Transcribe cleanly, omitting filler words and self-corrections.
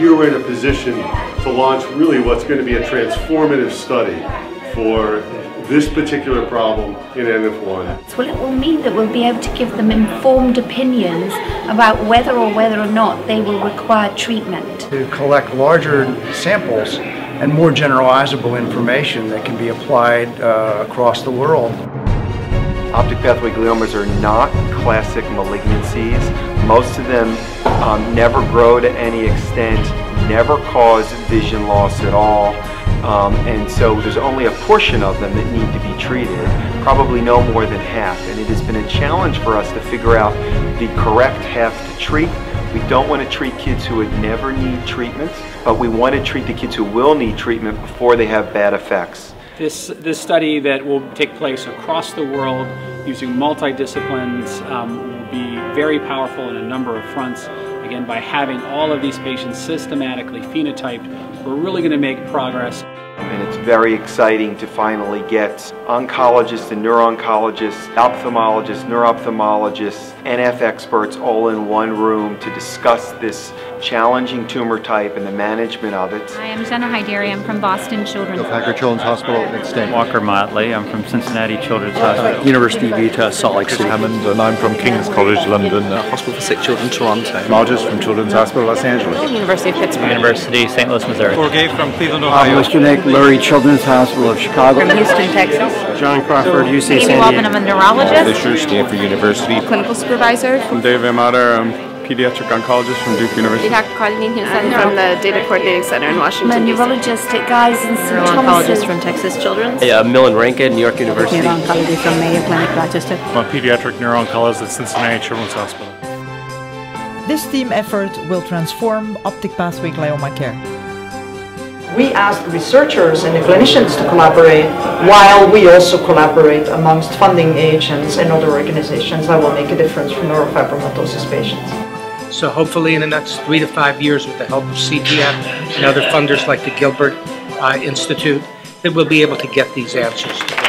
here we're in a position to launch really what's going to be a transformative study for this particular problem in NF1. Well, it will mean that we'll be able to give them informed opinions about whether or not they will require treatment. To collect larger samples and more generalizable information that can be applied across the world. Optic pathway gliomas are not classic malignancies. Most of them never grow to any extent, never cause vision loss at all. And so there's only a portion of them that need to be treated, probably no more than half. And it has been a challenge for us to figure out the correct half to treat. We don't want to treat kids who would never need treatment, but we want to treat the kids who will need treatment before they have bad effects. This study that will take place across the world using multidisciplines will be very powerful in a number of fronts. Again, by having all of these patients systematically phenotyped, we're really going to make progress. And it's very exciting to finally get oncologists and neuro-oncologists, ophthalmologists, neuro-ophthalmologists, NF experts all in one room to discuss this challenging tumor type and the management of it. Hi, I'm Jenna Haideri. I'm from Boston Children's. Bakker Children's Hospital, Extent. Walker Motley. I'm from Cincinnati Children's Hospital. University of Utah, Salt Lake City. Hammond, and I'm from King's College London. Hospital for Sick Children, Toronto. Margis from Children's Hospital, Los Angeles. University of Pittsburgh. University, St. Louis, Missouri. Jorge from Cleveland, Ohio. Mr. Nick Lurie, Children's Hospital of Chicago. From Houston, Texas. John Crawford, UC San Diego. I'm a neurologist. Fisher, Stanford University. Clinical supervisor. I'm Dave Amader. I'm pediatric oncologist from Duke University. Dr. Carlene Hinson from the Data Coordinating Center in Washington, I'm a neurologist at Guy's and St. Oncologist from Texas Children's. Millen Rankin, New York University. Neuro-oncology from Mayo Clinic, Rochester. I'm a pediatric neuro-oncologist at Cincinnati Children's Hospital. This team effort will transform optic pathway glioma care. We ask researchers and the clinicians to collaborate, while we also collaborate amongst funding agents and other organizations that will make a difference for neurofibromatosis patients. So hopefully in the next 3 to 5 years, with the help of CTF and other funders like the Gilbert Institute, that we'll be able to get these answers.